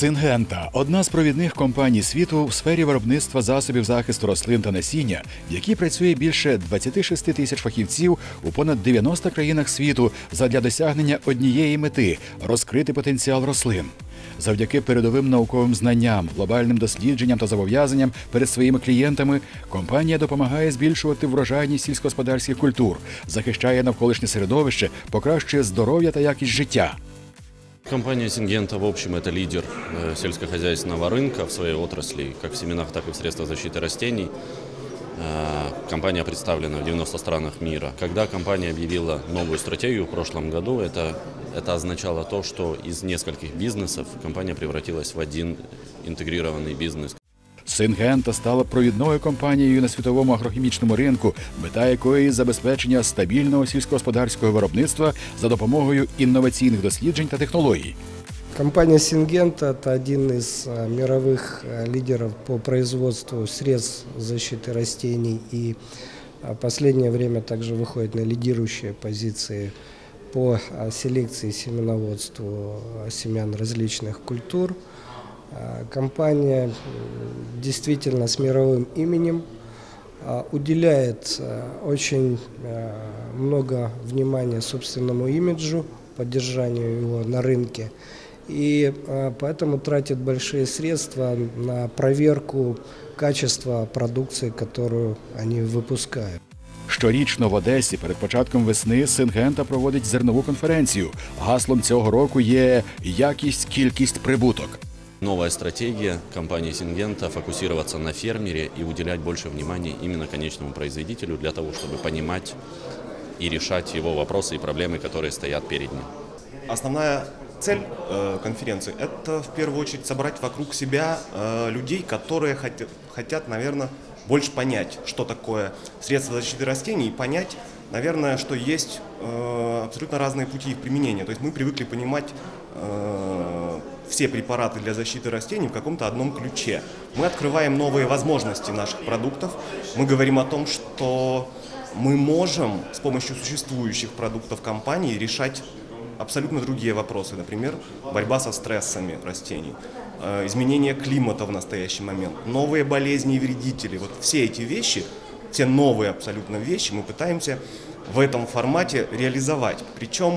Syngenta – одна з провідних компаній світу в сфері виробництва засобів захисту рослин та насіння, в якій працює більше 26 тисяч фахівців у понад 90 країнах світу задля досягнення однієї мети – розкрити потенціал рослин. Завдяки передовим науковим знанням, глобальним дослідженням та зобов'язанням перед своїми клієнтами, компанія допомагає збільшувати врожайність сільськогосподарських культур, захищає навколишнє середовище, покращує здоров'я та якість життя. Компания Syngenta, в общем, это лидер сельскохозяйственного рынка в своей отрасли, как в семенах, так и в средствах защиты растений. Компания представлена в 90 странах мира. Когда компания объявила новую стратегию в прошлом году, это означало то, что из нескольких бизнесов компания превратилась в один интегрированный бизнес. Syngenta стала провідною компанією на світовому агрохімічному ринку, мета якої – забезпечення стабільного сільськогосподарського виробництва за допомогою інноваційних досліджень та технологій. Компания Syngenta – это один из мировых лидеров по производству средств защиты растений и в последнее время также выходит на лидирующие позиции по селекции и семеноводству семян различных культур. Компания действительно с мировым именем уделяет очень много внимания собственному имиджу, поддержанию его на рынке. И поэтому тратит большие средства на проверку качества продукции, которую они выпускают. Щорічно в Одесі перед початком весни Syngenta проводить зернову конференцію. Гаслом цього року є «Якість, кількість, прибуток». Новая стратегия компании Syngenta – фокусироваться на фермере и уделять больше внимания именно конечному производителю для того, чтобы понимать и решать его вопросы и проблемы, которые стоят перед ним. Основная цель конференции – это в первую очередь собрать вокруг себя людей, которые хотят, наверное, больше понять, что такое средства защиты растений, и понять, наверное, что есть абсолютно разные пути их применения. То есть мы привыкли понимать все препараты для защиты растений в каком-то одном ключе. Мы открываем новые возможности наших продуктов. Мы говорим о том, что мы можем с помощью существующих продуктов компании решать абсолютно другие вопросы. Например, борьба со стрессами растений, изменение климата в настоящий момент, новые болезни и вредители. Вот все эти вещи, все новые абсолютно вещи мы пытаемся в этом формате реализовать. Причем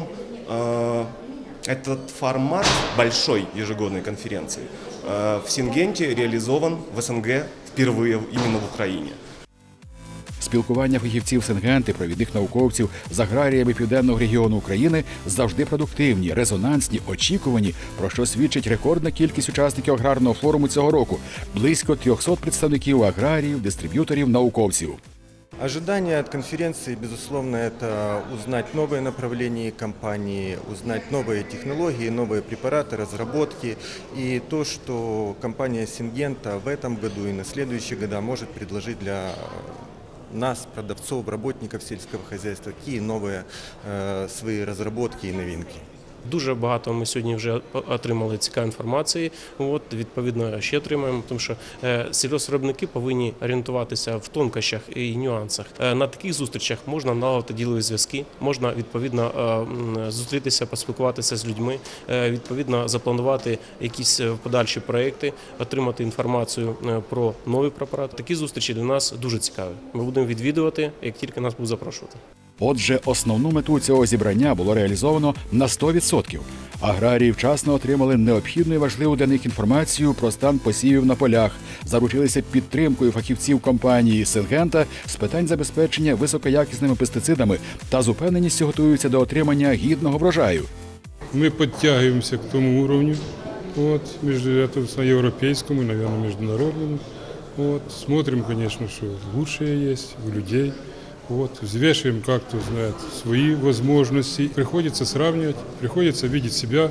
этот формат большой ежегодной конференции в Syngenta реализован в СНГ впервые именно в Украине. Спілкування фахівців Syngenta, провідних науковців з аграріями Південного регіону України завжди продуктивні, резонансні, очікувані, про що свідчить рекордна кількість учасників аграрного форуму цього року – близько 300 представників аграріїв, дистриб'юторів, науковців. Ожидания от конференции, безусловно, это узнать новые направления компании, узнать новые технологии, новые препараты, разработки. И то, что компания Syngenta в этом году и на следующие года может предложить для нас, продавцов, работников сельского хозяйства, какие новые свои разработки и новинки. Дуже багато ми сьогодні вже отримали цікавої інформації, відповідно ще отримаємо, тому що сільгоспвиробники повинні орієнтуватися в тонкощах і нюансах. На таких зустрічах можна налагодити ділові зв'язки, можна відповідно зустрітися, поспілкуватися з людьми, відповідно запланувати якісь подальші проекти, отримати інформацію про нові препарати. Такі зустрічі для нас дуже цікаві. Ми будемо відвідувати, як тільки нас будуть запрошувати. Отже, основну мету цього зібрання було реалізовано на 100%. Аграрії вчасно отримали необхідну і важливу для них інформацію про стан посівів на полях, заручилися підтримкою фахівців компанії Syngenta з питань забезпечення високоякісними пестицидами та з упевненістю готуються до отримання гідного врожаю. Ми підтягуємося к тому рівню, європейському, мабуть, міжнародному. Смотрим, звісно, що краще є у людей. Взвешиваем, как кто знает, свои возможности. Приходится сравнивать, приходится видеть себя,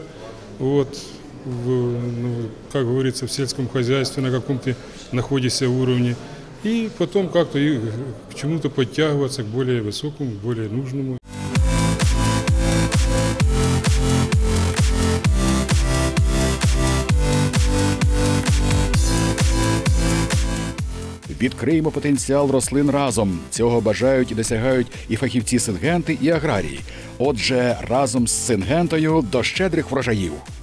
как говорится, в сельском хозяйстве, на каком ты находишься уровне. И потом как-то к чему-то подтягиваться, к более высокому, к более нужному. Відкриємо потенціал рослин разом. Цього бажають і досягають і фахівці Syngenta, і аграрії. Отже, разом з Syngentою до щедрих врожаїв.